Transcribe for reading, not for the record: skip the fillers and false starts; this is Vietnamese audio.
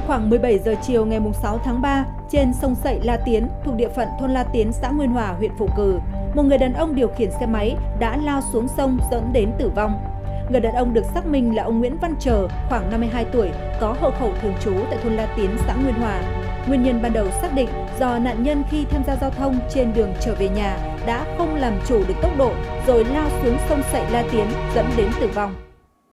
Khoảng 17 giờ chiều ngày 6 tháng 3, trên sông Sậy La Tiến, thuộc địa phận thôn La Tiến, xã Nguyên Hòa, huyện Phù Cử, một người đàn ông điều khiển xe máy đã lao xuống sông dẫn đến tử vong. Người đàn ông được xác minh là ông Nguyễn Văn Trờ, khoảng 52 tuổi, có hộ khẩu thường trú tại thôn La Tiến, xã Nguyên Hòa. Nguyên nhân ban đầu xác định do nạn nhân khi tham gia giao thông trên đường trở về nhà đã không làm chủ được tốc độ rồi lao xuống sông Sậy La Tiến dẫn đến tử vong.